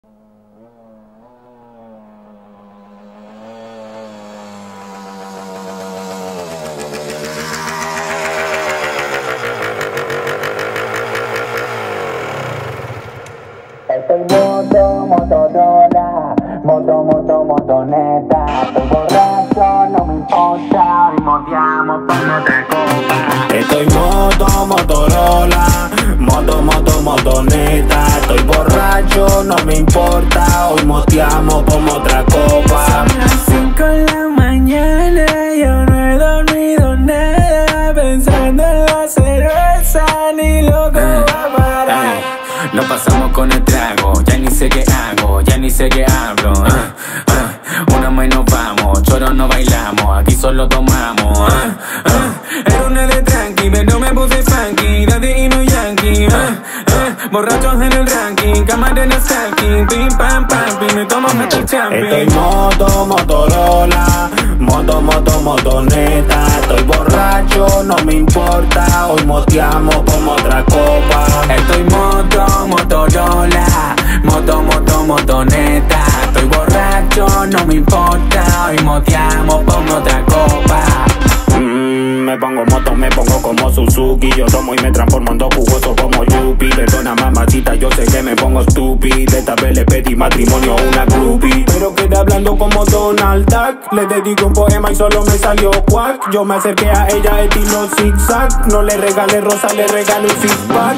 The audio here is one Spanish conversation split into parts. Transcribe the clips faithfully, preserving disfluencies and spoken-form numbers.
Estoy moto, Motorola, moto, moto, motoneta. Estoy borracho, no me importa, hoy moteamos por otra copa. Estoy moto, Motorola, moto, moto, motoneta. Estoy borracho, no me importa, hoy moteamos por otra copa. Son las cinco de la mañana, yo no he dormido nada, pensando en la cerveza, ni loco eh, va a parar. eh. Nos pasamos con el trago, ya ni sé qué hago, ya ni sé qué hablo. uh, uh, Una más y nos vamos, choro no bailamos, aquí solo tomamos. uh, uh, Era una de tranqui, pero me puse funky, daddy y no yankee. uh, uh, Borrachos en el ranking, cámara en el stalking, pim pam pam, pim, me tomo hasta el champion. Estoy moto, Motorola, moto, moto, motoneta. Estoy borracho, no me importa, hoy moteamos por otra copa. Estoy moto, Motorola, moto, moto, motoneta. Estoy borracho, no me importa, hoy moteamos por otra copa. Mm, me pongo moto, me pongo como Suzuki. Yo tomo y me transformo en dos jugosos como Yupi. Perdona mamacita, yo sé que me pongo stupid. Esta vez le pedí matrimonio a una groupie, pero quedé hablando como Donald Duck. Le dedico un poema y solo me salió quack. Yo me acerqué a ella estilo zigzag. No le regalé rosa, le regalé un six pack.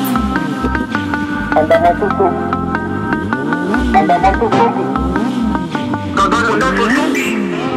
Andame Suzuki, andame Suzuki. Todo el mundo Suzuki.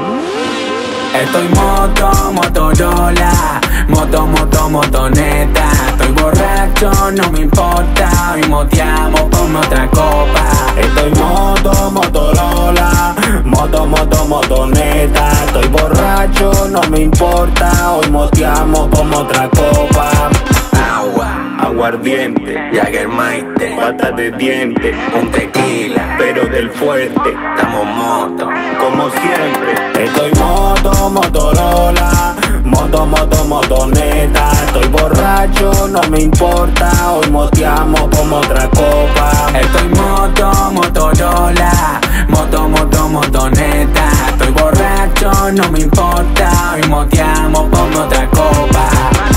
Estoy moto, Motorola, moto, moto, motoneta. Estoy borracho, no me importa, hoy moteamos por otra copa. Estoy moto, Motorola, moto, moto, motoneta. Estoy borracho, no me importa, hoy moteamos por otra copa. Agua, Aguardiente, Jagermeister, pata de diente, un tequila, pero del fuerte, estamos moto. como siempre. Estoy moto, Motorola, moto, moto, motoneta. Estoy borracho, no me importa, hoy moteamos por otra copa. Estoy moto, Motorola, moto, moto, motoneta. Estoy borracho, no me importa, hoy moteamos por otra copa.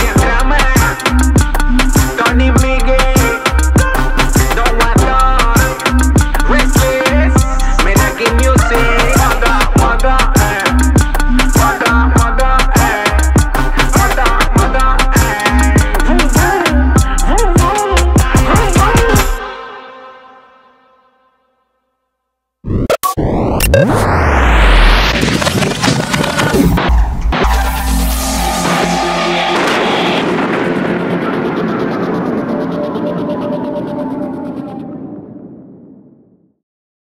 Tony Miguel, Don Guatón, Restless, Menaki Music, moto, moto, eh, moto, moto, eh, moto, moto, eh.